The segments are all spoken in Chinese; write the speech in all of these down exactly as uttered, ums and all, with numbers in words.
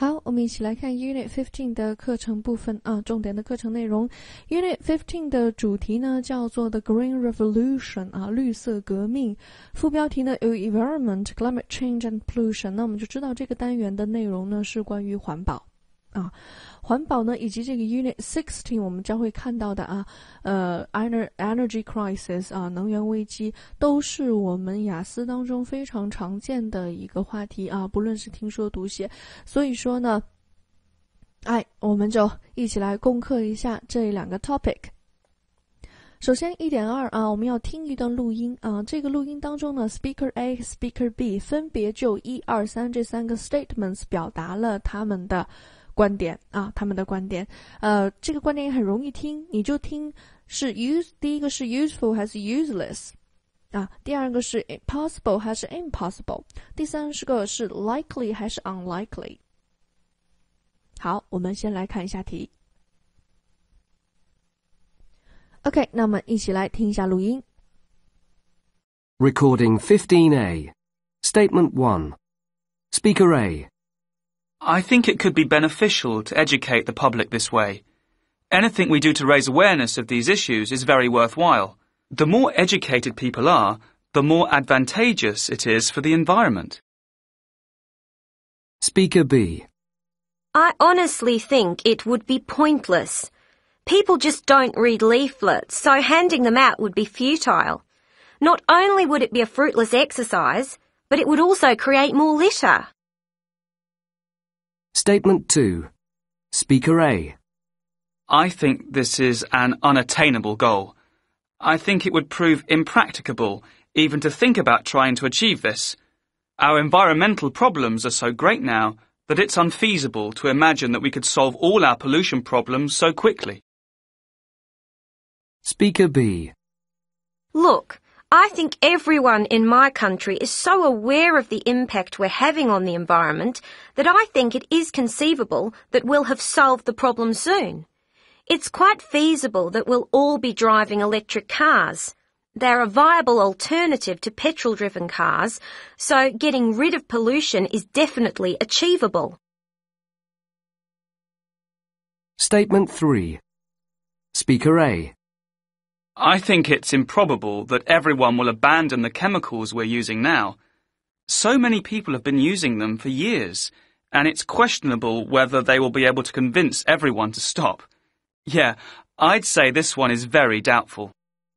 好，我们一起来看 Unit fifteen 的课程部分啊，重点的课程内容。Unit fifteen 的主题呢叫做 The Green Revolution 啊，绿色革命。副标题呢有 Environment, Climate Change and Pollution。那我们就知道这个单元的内容呢是关于环保啊，环保呢以及这个 Unit sixteen 我们将会看到的啊，呃 Energy Crisis 啊，能源危机都是我们雅思当中非常常见的一个话题啊，不论是听说读写。所以说呢，哎，我们就一起来攻克一下这两个 topic。首先 一点二 啊，我们要听一段录音啊，这个录音当中呢 Speaker A、Speaker B 分别就一二三这三个 statements 表达了他们的观点啊，他们的观点，呃，这个观点也很容易听，你就听是 use， 第一个是 useful 还是 useless 啊，第二个是 possible 还是 impossible， 第三个是 likely 还是 unlikely。 好，我们先来看一下题。 OK， 那么一起来听一下录音。 Recording fifteen A. Statement one. Speaker A.I think it could be beneficial to educate the public this way. Anything we do to raise awareness of these issues is very worthwhile. The more educated people are, the more advantageous it is for the environment. Speaker B. I honestly think it would be pointless. People just don't read leaflets, so handing them out would be futile. Not only would it be a fruitless exercise, but it would also create more litter. Statement two. Speaker A. I think this is an unattainable goal. I think it would prove impracticable even to think about trying to achieve this. Our environmental problems are so great now that it's unfeasible to imagine that we could solve all our pollution problems so quickly. Speaker B. Look, I think everyone in my country is so aware of the impact we're having on the environment that I think it is conceivable that we'll have solved the problem soon. It's quite feasible that we'll all be driving electric cars. They're a viable alternative to petrol-driven cars, so getting rid of pollution is definitely achievable. Statement three. Speaker A. I think it's improbable that everyone will abandon the chemicals we're using now. So many people have been using them for years, and it's questionable whether they will be able to convince everyone to stop. Yeah, I'd say this one is very doubtful.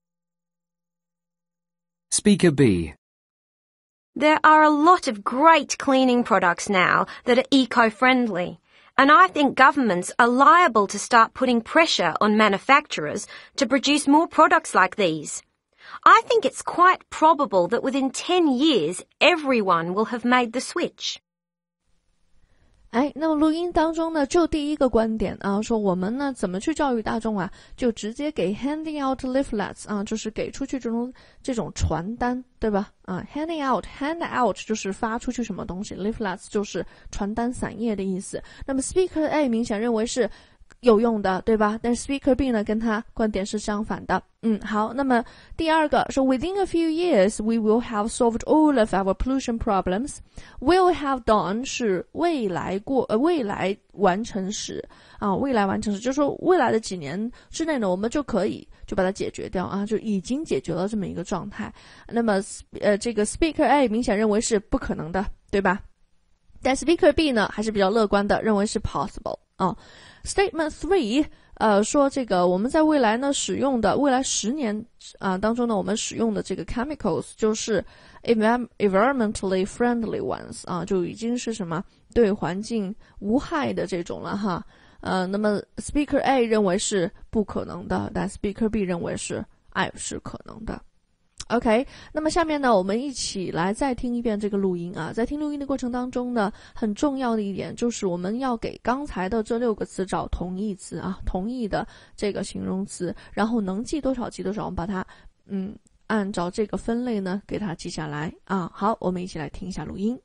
Speaker B. There are a lot of great cleaning products now that are eco-friendly. And I think governments are liable to start putting pressure on manufacturers to produce more products like these. I think it's quite probable that within ten years, everyone will have made the switch. 哎，那么录音当中呢，就第一个观点啊，说我们呢怎么去教育大众啊，就直接给 handing out leaflets 啊，就是给出去这种这种传单，对吧？啊 ，handing out hand out 就是发出去什么东西 ，leaflets 就是传单散页的意思。那么 Speaker A 明显认为是有用的，对吧？但是 Speaker B 呢，跟他观点是相反的。嗯，好，那么第二个说 ，Within a few years, we will have solved all of our pollution problems. Will have done 是未来过呃未来完成时啊，未来完成时就是说未来的几年之内呢，我们就可以就把它解决掉啊，就已经解决了这么一个状态。那么呃，这个 Speaker A 明显认为是不可能的，对吧？但 Speaker B 呢，还是比较乐观的，认为是 possible 啊。Statement three， 呃，说这个我们在未来呢使用的未来十年啊、呃、当中呢，我们使用的这个 chemicals 就是 environmentally friendly ones 啊，就已经是什么对环境无害的这种了哈。呃，那么 Speaker A 认为是不可能的，但 Speaker B 认为是哎是可能的。OK， 那么下面呢，我们一起来再听一遍这个录音啊。在听录音的过程当中呢，很重要的一点就是我们要给刚才的这六个词找同义词啊，同义的这个形容词，然后能记多少记多少，我们把它嗯按照这个分类呢给它记下来啊。好，我们一起来听一下录音。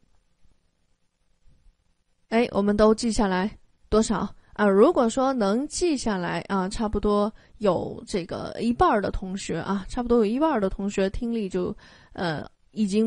哎，我们都记下来多少？啊，如果说能记下来啊，差不多有这个一半的同学啊，差不多有一半的同学听力就呃已经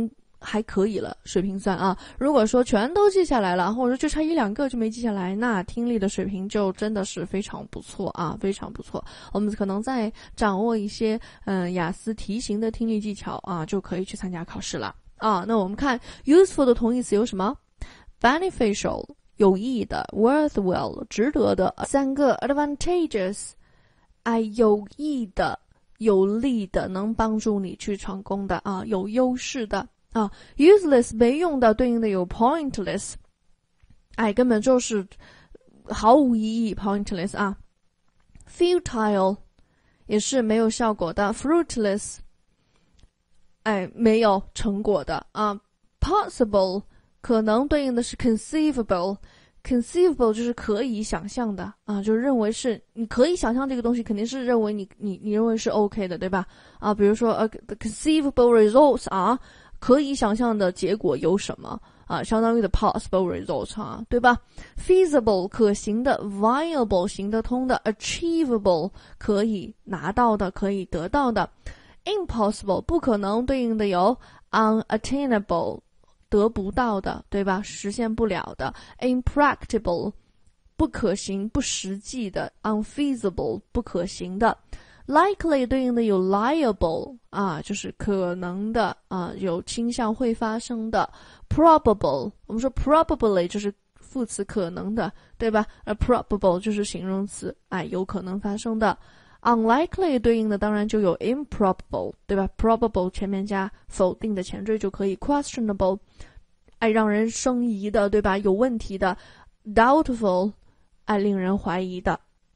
还可以了，水平算啊。如果说全都记下来了，或者说就差一两个就没记下来，那听力的水平就真的是非常不错啊，非常不错。我们可能再掌握一些嗯雅思题型的听力技巧啊，就可以去参加考试了啊。那我们看 useful 的同义词有什么 ？beneficial 有益的 ，worthwhile 值得的，三个 advantageous 哎有益的。有利的，能帮助你去成功的啊，有优势的啊 ，useless 没用的，对应的有 pointless， 哎，根本就是毫无意义 ，pointless 啊 ，futile 也是没有效果的 ，fruitless， 哎，没有成果的啊 ，possible 可能对应的是 conceivable。conceivable 就是可以想象的啊，就是认为是你可以想象这个东西，肯定是认为你你你认为是 OK 的，对吧？啊，比如说呃 the conceivable results 啊，可以想象的结果有什么啊？相当于的 possible results 啊，对吧 ？feasible 可行的 ，viable 行得通的 ，achievable 可以拿到的，可以得到的 ，impossible 不可能对应的有 unattainable。得不到的，对吧？实现不了的 ，impracticable 不可行、不实际的 ，unfeasible 不可行的 ，likely 对应的有 liable 啊，就是可能的啊，有倾向会发生的 ，probable 我们说 probably 就是副词可能的，对吧？而 probable 就是形容词，哎，有可能发生的。unlikely 对应的当然就有 improbable， 对吧 ？probable 前面加否定的前缀就可以 questionable， 哎，让人生疑的，对吧？有问题的 doubtful， 哎，令人怀疑的。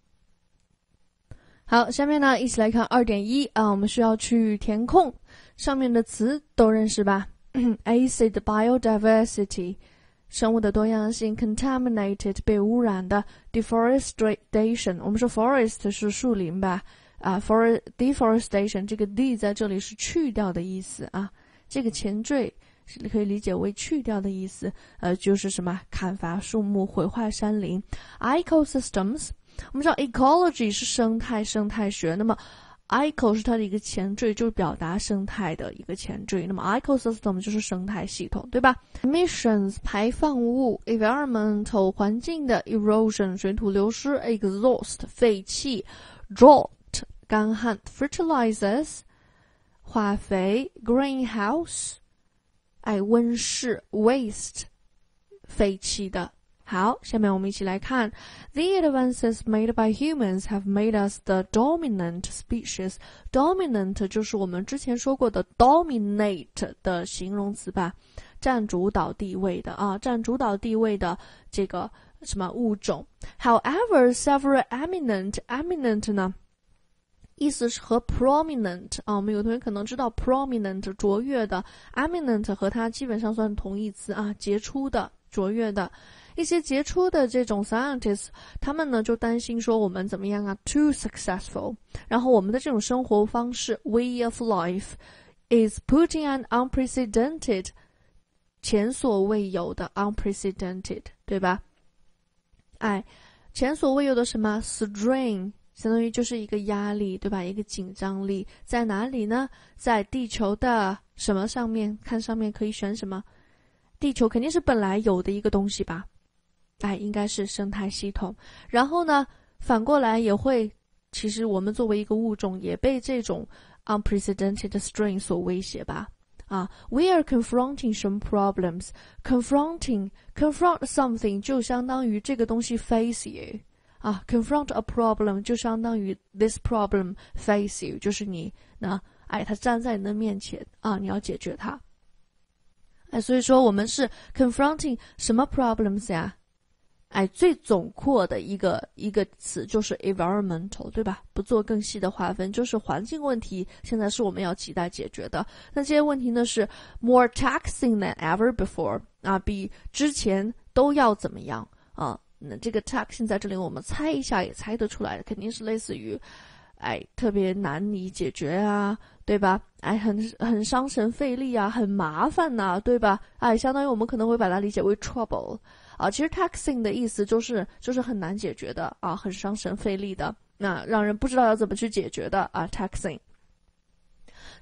好，下面呢，一起来看 二点一 啊，我们需要去填空，上面的词都认识吧？acid biodiversity。生物的多样性 contaminated 被污染的 deforestation 我们说 forest 是树林吧啊 for deforestation 这个 d 在这里是去掉的意思啊，这个前缀是可以理解为去掉的意思，呃就是什么砍伐树木毁坏山林 ecosystems 我们知道 ecology 是生态生态学，那么eco 是它的一个前缀，就是表达生态的一个前缀，那么 ecosystem 就是生态系统，对吧？ emissions 排放物 environmental 环境的 erosion 水土流失 exhaust 废气 drought 干旱 fertilizers 化肥 greenhouse 哎温室 waste 废弃的。好，下面我们一起来看 The advances made by humans have made us the dominant species. Dominant 就是我们之前说过的 dominate 的形容词吧，占主导地位的啊，占主导地位的这个什么物种。However, several eminent, eminent 呢意思是和 prominent 啊，我们有同学可能知道 prominent 卓越的 eminent 和它基本上算同义词啊，杰出的卓越的。一些杰出的这种 scientists 他们呢就担心说我们怎么样啊 too successful， 然后我们的这种生活方式 way of life is putting an unprecedented 前所未有的 unprecedented 对吧，哎前所未有的什么 strain 相当于就是一个压力对吧，一个紧张力在哪里呢，在地球的什么上面，看上面可以选什么，地球肯定是本来有的一个东西吧，哎，应该是生态系统。然后呢，反过来也会，其实我们作为一个物种，也被这种 unprecedented strain 所威胁吧。啊 ，we are confronting some problems. Confronting, confront something 就相当于这个东西 face you。啊 ，confront a problem 就相当于 this problem face you， 就是你呢，哎，它站在你的面前啊，你要解决它。哎，所以说我们是 confronting 什么 problems 呀？哎，最总括的一个一个词就是 environmental， 对吧？不做更细的划分，就是环境问题，现在是我们要亟待解决的。那这些问题呢是 more taxing than ever before， 啊，比之前都要怎么样啊？那这个 taxing 在这里我们猜一下也猜得出来，肯定是类似于，哎，特别难以解决啊，对吧？哎，很很伤神费力啊，很麻烦呐、啊，对吧？哎，相当于我们可能会把它理解为 trouble。啊，其实 taxing 的意思就是就是很难解决的啊，很伤神费力的，那让人不知道要怎么去解决的啊 taxing。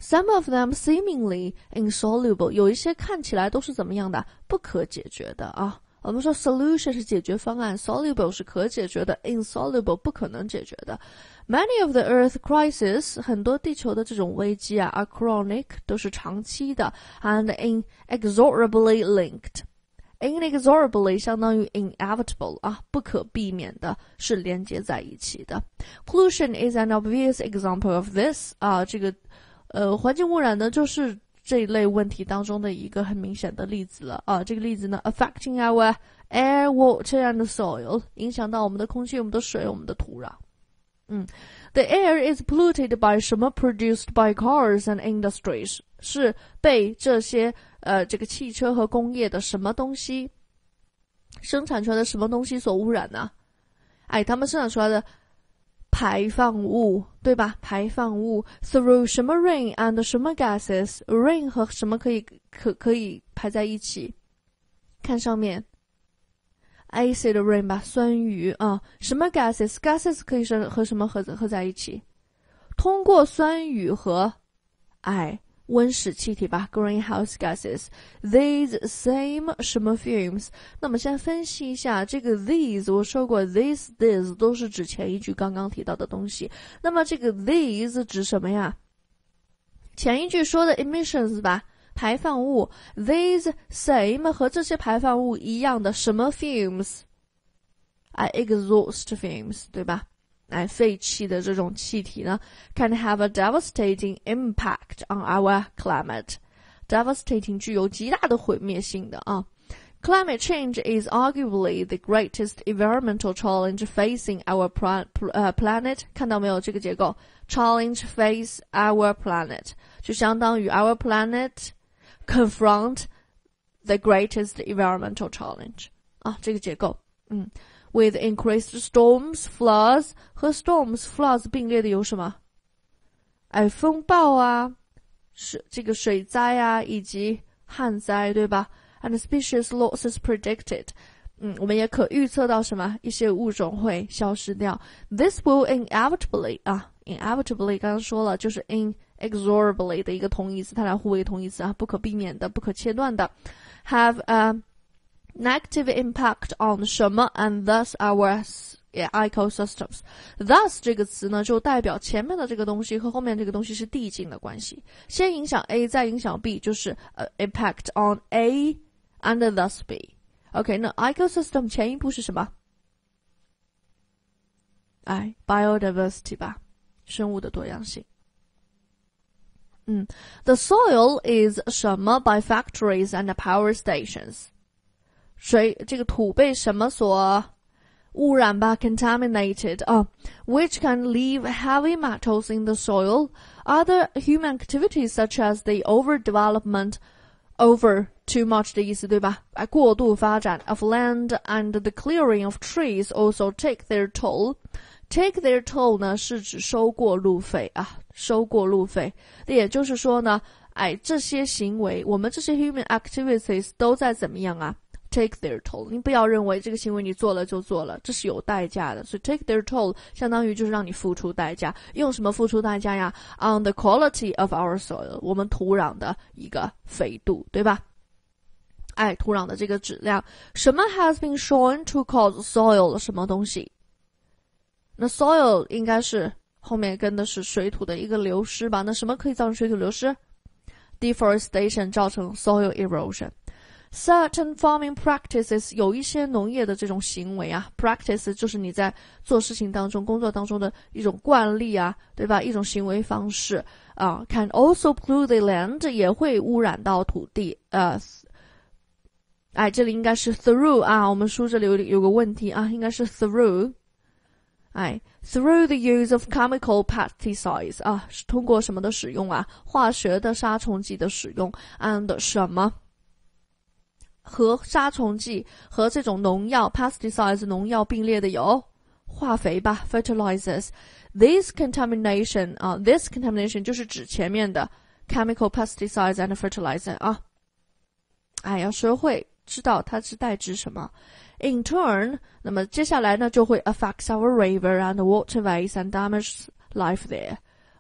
Some of them seemingly insoluble， 有一些看起来都是怎么样的？不可解决的啊。我们说 solution 是解决方案 ，soluble 是可解决的 ，insoluble 不可能解决的。Many of the Earth crises， 很多地球的这种危机啊 ，are chronic， 都是长期的 ，and inexorably linked。inexorably 相当于 inevitable 啊，不可避免的，是连接在一起的。Pollution is an obvious example of this 啊，这个呃环境污染呢，就是这一类问题当中的一个很明显的例子了啊，这个例子呢 affecting our air, water and soil， 影响到我们的空气、我们的水、我们的土壤。嗯 ，The air is polluted by 什么 produced by cars and industries， 是被这些呃这个汽车和工业的什么东西生产出来的什么东西所污染呢？哎，他们生产出来的排放物，对吧？排放物 through 什么 rain and 什么 gases， rain 和什么可以可可以排在一起？看上面 acid rain 吧，酸雨啊，什么 gases gases 可以是和什么合合在一起？通过酸雨和哎温室气体吧 greenhouse gases these same 什么 fumes。 那么先分析一下这个 these， 我说过 these this 都是指前一句刚刚提到的东西，那么这个 these 指什么呀？前一句说的 emissions 吧，排放物 these same 和这些排放物一样的什么 fumes， 哎 exhaust fumes 对吧？哎，废气的这种气体呢 ，can have a devastating impact on our climate. Devastating 具有极大的毁灭性的啊。Climate change is arguably the greatest environmental challenge facing our pra, uh, planet. 看到没有这个结构 ？Challenge face our planet 就相当于 our planet confront the greatest environmental challenge 啊，这个结构，嗯。With increased storms, floods 和 storms, floods 并列的有什么？哎，风暴啊，是这个水灾啊，以及旱灾，对吧 ？And species losses predicted， 嗯，我们也可预测到什么？一些物种会消失掉。This will inevitably 啊 ，inevitably 刚刚说了，就是 inexorably 的一个同义词，它俩互为同义词啊，不可避免的、不可切断的。Have a negative impact on 什么 and thus our ecosystems. Thus 这个词呢，就代表前面的这个东西和后面这个东西是递进的关系。先影响 A， 再影响 B， 就是、uh, impact on A and thus B。OK， 那 ecosystem 前一步是什么？哎 ，biodiversity 吧，生物的多样性。嗯 ，The soil is 什么 by factories and power stations。水这个土被什么所污染吧 contaminated 啊 which can leave heavy metals in the soil. Other human activities such as the overdevelopment over too much 的意思对吧？哎，过度发展 of land and the clearing of trees also take their toll. Take their toll 呢是指收过路费啊，收过路费。也就是说呢，哎，这些行为，我们这些 human activities 都在怎么样啊？Take their toll， 你不要认为这个行为你做了就做了，这是有代价的。所以 take their toll 相当于就是让你付出代价。用什么付出代价呀 ？On the quality of our soil， 我们土壤的一个肥度，对吧？哎，土壤的这个质量。什么 has been shown to cause soil 什么东西？那 soil 应该是后面跟的是水土的一个流失吧？那什么可以造成水土流失 ？Deforestation 造成 soil erosion。Certain farming practices 有一些农业的这种行为啊 ，practice 就是你在做事情当中、工作当中的一种惯例啊，对吧？一种行为方式啊 ，can also pollute the land 也会污染到土地。呃，哎，这里应该是 through 啊，我们书这里有有个问题啊，应该是 through， 哎 ，through the use of chemical pesticides 啊，是通过什么的使用啊？化学的杀虫剂的使用 ，and 什么？和杀虫剂和这种农药 pesticides 农药并列的有化肥吧 fertilizers. This contamination 啊 this contamination 就是指前面的 chemical pesticides and fertilizer 啊。哎，要学会知道它是代指什么。In turn， 那么接下来呢就会 affects our river and waterways and damage life there.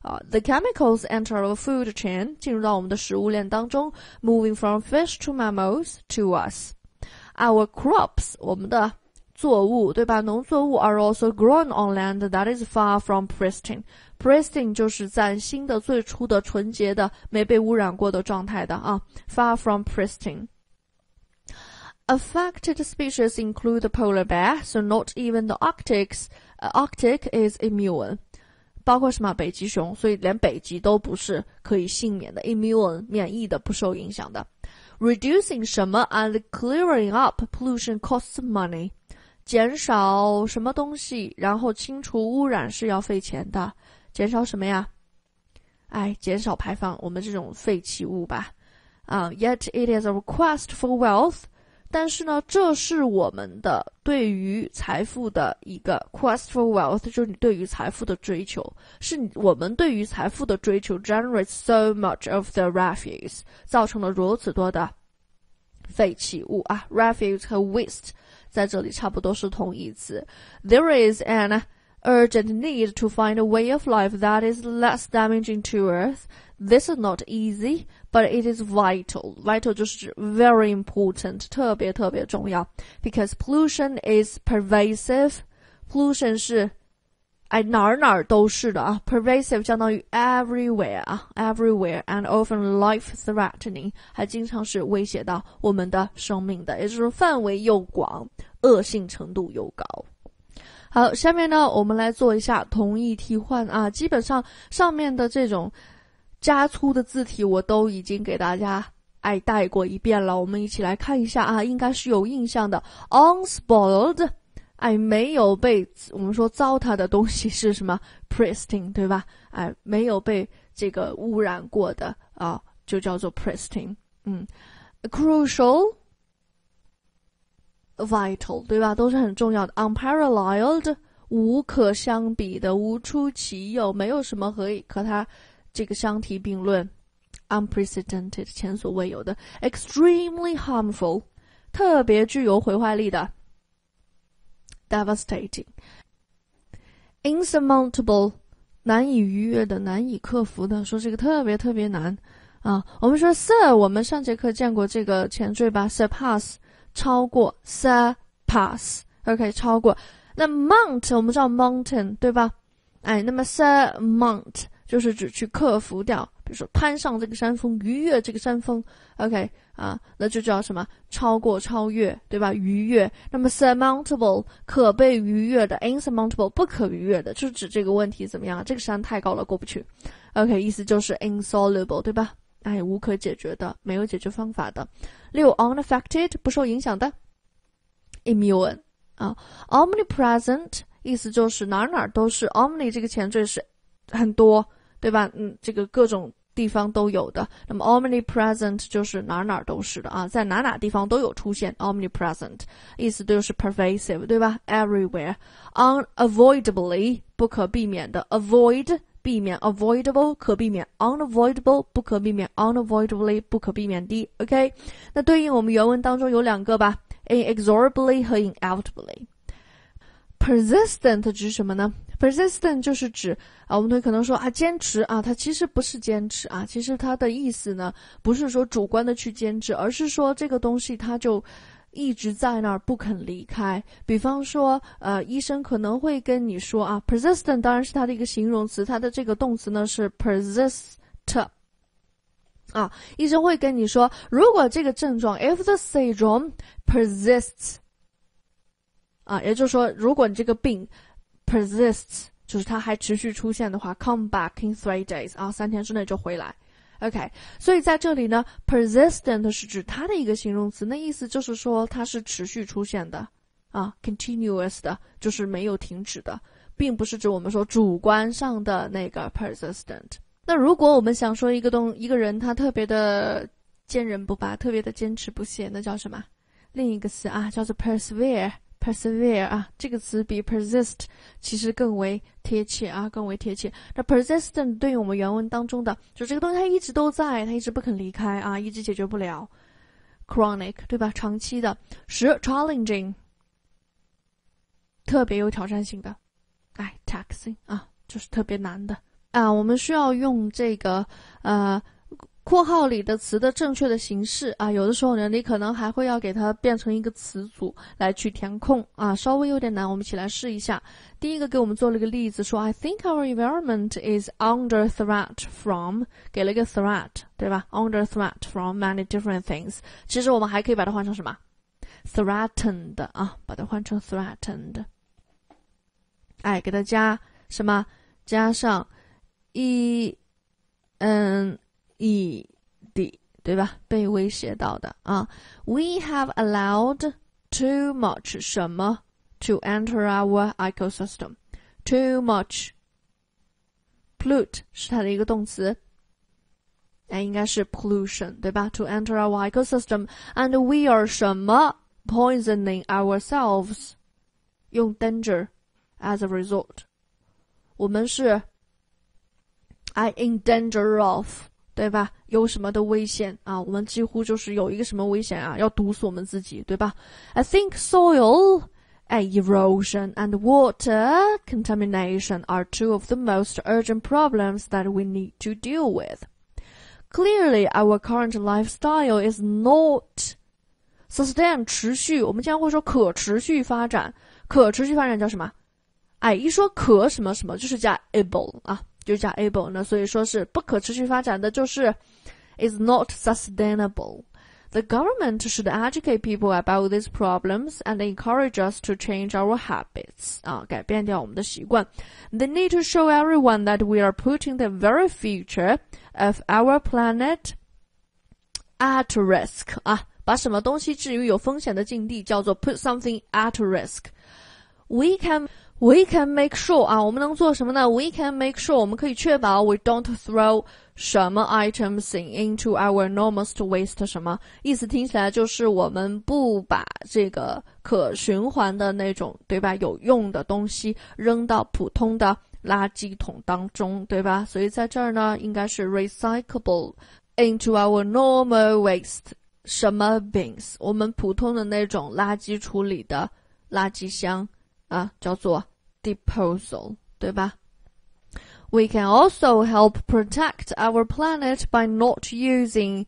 啊 The chemicals enter our food chain 进入到我们的食物链当中 moving from fish to mammals to us. Our crops 我们的作物对吧农作物 are also grown on land that is far from pristine. Pristine 就是在新的最初的纯洁的没被污染过的状态的啊 far from pristine.Affected species include the polar bear, so not even the Arctic's, uh, Arctic is immune. 包括什么北极熊，所以连北极都不是可以幸免的 immune 免疫的不受影响的。Reducing 什么 and clearing up pollution costs money. 减少什么东西，然后清除污染是要费钱的。减少什么呀？哎，减少排放我们这种废弃物吧。啊、uh, Yet it is a request for wealth.但是呢，这是我们的对于财富的一个 quest for wealth， 就是你对于财富的追求，是我们对于财富的追求 generates so much of the refuse， 造成了如此多的废弃物啊 refuse 和 waste 在这里差不多是同义词。There is an urgent need to find a way of life that is less damaging to Earth.This is not easy, but it is vital. Vital 就是指 very important, 特别特别重要。Because pollution is pervasive. Pollution 是哎哪儿哪儿都是的啊 pervasive 相当于 everywhere 啊 everywhere and often life-threatening 还经常是威胁到我们的生命的，也就是范围又广，恶性程度又高。好，下面呢我们来做一下同义替换啊，基本上上面的这种加粗的字体我都已经给大家哎带过一遍了，我们一起来看一下啊，应该是有印象的 unspoiled 哎没有被我们说糟蹋的东西是什么 pristine 对吧，哎没有被这个污染过的啊就叫做 pristine。 嗯 crucial vital 对吧，都是很重要的。 unparalleled 无可相比的，无出其右，没有什么可以和它这个相提并论。 unprecedented 前所未有的。 extremely harmful 特别具有毁坏力的。 devastating insurmountable 难以逾越的，难以克服的，说这个特别特别难啊。我们说 Sir 我们上节课见过这个前缀吧， surpass 超过 surpass OK 超过。那 mount 我们知道 mountain 对吧，哎那么 surmount 就是指去克服掉，比如说攀上这个山峰，逾越这个山峰 OK 啊，那就叫什么超过超越对吧，逾越。那么 surmountable 可被逾越的， insurmountable 不可逾越的，就是指这个问题怎么样，这个山太高了过不去 OK 意思就是 insoluble 对吧，哎无可解决的，没有解决方法的。六 unaffected 不受影响的。 immune 啊 omnipresent 意思就是哪儿哪儿都是， omni 这个前缀是很多对吧，嗯这个各种地方都有的。那么 omnipresent 就是哪儿哪儿都是的啊，在哪哪地方都有出现 omnipresent 意思就是 pervasive 对吧， everywhere。 unavoidably 不可避免的， avoid避免， avoidable 可避免， unavoidable 不可避免， unavoidably 不可避免的 OK。 那对应我们原文当中有两个吧， inexorably 和 inevitably。 persistent 指什么呢？ persistent 就是指啊，我们可能说啊坚持啊，它其实不是坚持啊，其实它的意思呢不是说主观的去坚持，而是说这个东西它就一直在那儿不肯离开。比方说呃，医生可能会跟你说啊 persistent 当然是它的一个形容词，它的这个动词呢是 persist 啊，医生会跟你说如果这个症状 if the syndrome persists 啊，也就是说如果你这个病 persists 就是它还持续出现的话 come back in three days 啊，三天之内就回来OK。 所以在这里呢 persistent 是指它的一个形容词，那意思就是说它是持续出现的啊 continuous 的，就是没有停止的，并不是指我们说主观上的那个 persistent。 那如果我们想说一个东一个人他特别的坚韧不拔，特别的坚持不懈，那叫什么？另一个词啊叫做 persevere persevere 啊，这个词比 persist 其实更为贴切啊，更为贴切。那 persistent 对于我们原文当中的，就这个东西它一直都在，它一直不肯离开啊，一直解决不了。chronic 对吧，长期的。十 challenging 特别有挑战性的。哎 taxing 啊，就是特别难的啊，我们需要用这个呃括号里的词的正确的形式啊，有的时候呢，你可能还会要给它变成一个词组来去填空啊，稍微有点难，我们一起来试一下。第一个给我们做了一个例子，说 I think our environment is under threat from， 给了一个 threat， 对吧 ？Under threat from many different things。其实我们还可以把它换成什么 ？threatened 啊，把它换成 threatened。哎，给它加什么？加上 e n e d， 对吧？被威胁到的啊。We have allowed too much 什么 to enter our ecosystem. Too much pollute 是它的一个动词，哎，应该是 pollution 对吧？ To enter our ecosystem and we are 什么 poisoning ourselves 用 danger as a result， 我们是 I in danger of 对吧？有什么的危险啊？我们几乎就是有一个什么危险啊？要毒死我们自己，对吧 ？I think soil erosion and water contamination are two of the most urgent problems that we need to deal with. Clearly, our current lifestyle is not sustain 持续，我们经常会说可持续发展，可持续发展叫什么？哎，一说可什么什么就是加 able 啊。就加 able 呢，所以说是不可持续发展的就是 is not sustainable. The government should educate people about these problems and encourage us to change our habits. 啊，改变掉我们的习惯。They need to show everyone that we are putting the very future of our planet at risk. 啊，把什么东西置于有风险的境地，叫做 put something at risk. We can We can make sure 啊，我们能做什么呢 ？We can make sure 我们可以确保 we don't throw 什么 items into our enormous waste 什么意思？听起来就是我们不把这个可循环的那种对吧有用的东西扔到普通的垃圾桶当中，对吧？所以在这儿呢，应该是 recyclable into our normal waste 什么 bins， 我们普通的那种垃圾处理的垃圾箱啊，叫做 disposal， 对吧？ We can also help protect our planet by not using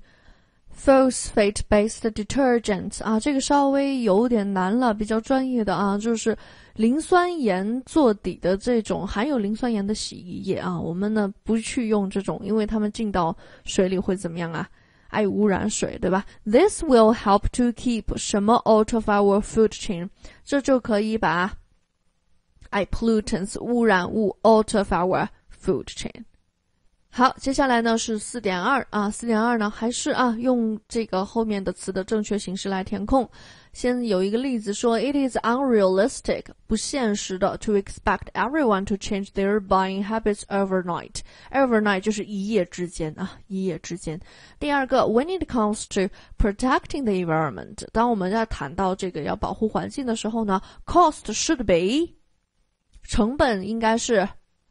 phosphate-based detergents 啊，这个稍微有点难了，比较专业的啊，就是磷酸盐做底的这种含有磷酸盐的洗衣液啊，我们呢不去用这种，因为它们进到水里会怎么样啊？爱污染水，对吧 ？This will help to keep 什么 out of our food chain， 这就可以把爱 pollutants 污染物 out of our food chain。好，接下来呢是 四点二 啊 ,四点二 呢还是啊用这个后面的词的正确形式来填空。先有一个例子说 It is unrealistic 不现实的 to expect everyone to change their buying habits overnight. Overnight 就是一夜之间啊，一夜之间。第二个 When it comes to protecting the environment 当我们在谈到这个要保护环境的时候呢 Cost should be 成本应该是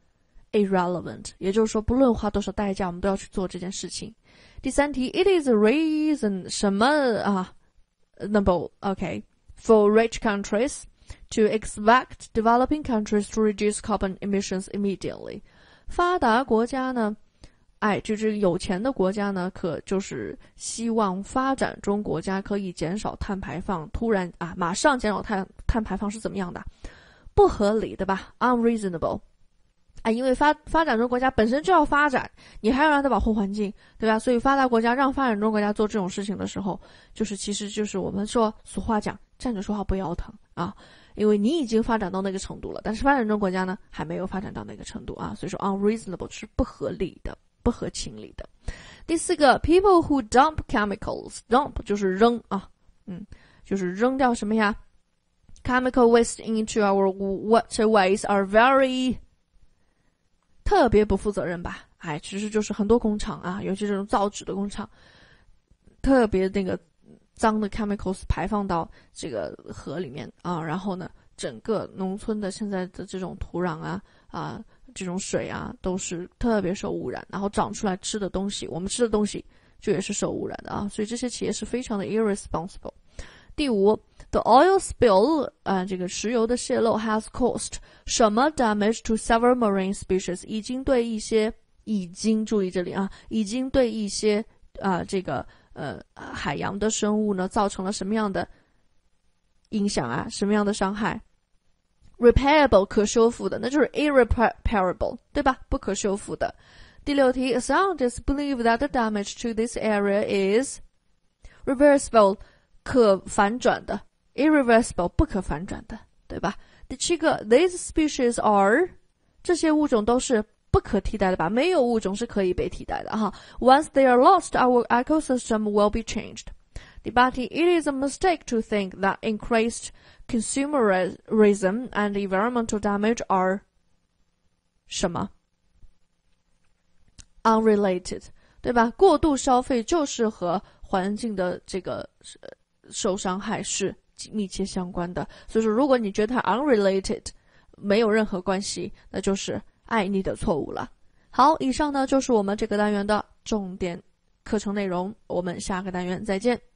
irrelevant 也就是说不论花多少代价我们都要去做这件事情。第三题 It is a reason 什么啊 Number okay for rich countries to expect developing countries to reduce carbon emissions immediately 发达国家呢哎就是有钱的国家呢可就是希望发展中国家可以减少碳排放突然啊马上减少碳碳排放是怎么样的不合理的吧 unreasonable啊，因为发发展中国家本身就要发展，你还要让它保护环境，对吧？所以发达国家让发展中国家做这种事情的时候，就是其实就是我们说俗话讲，站着说话不腰疼啊，因为你已经发展到那个程度了，但是发展中国家呢还没有发展到那个程度啊，所以说 unreasonable 是不合理的、不合情理的。第四个 ，people who dump chemicals dump 就是扔啊，嗯，就是扔掉什么呀 ？Chemical waste into our waterways are very特别不负责任吧，哎，其实就是很多工厂啊，尤其这种造纸的工厂，特别那个脏的 chemicals 排放到这个河里面啊，然后呢，整个农村的现在的这种土壤啊啊，这种水啊，都是特别受污染，然后长出来吃的东西，我们吃的东西就也是受污染的啊，所以这些企业是非常的 irresponsible。第五 The oil spill 啊、呃，这个石油的泄漏 has caused 什么 damage to several marine species 已经对一些已经注意这里啊，已经对一些啊、呃、这个呃海洋的生物呢造成了什么样的影响啊？什么样的伤害 ？Repairable 可修复的，那就是 irreparable 对吧？不可修复的。第六题 ，Scientists believe that the damage to this area is reversible 可反转的 ，irreversible 不可反转的，对吧？第七个 ，These species are 这些物种都是不可替代的吧？没有物种是可以被替代的哈。Once they are lost, our ecosystem will be changed. 第八题 ，It is a mistake to think that increased consumerism and environmental damage are 什么 ？Unrelated， 对吧？过度消费就是和环境的这个受伤害是密切相关的。所以说，如果你觉得它 unrelated， 没有任何关系，那就是爱你的错误了。好，以上呢就是我们这个单元的重点课程内容，我们下个单元再见。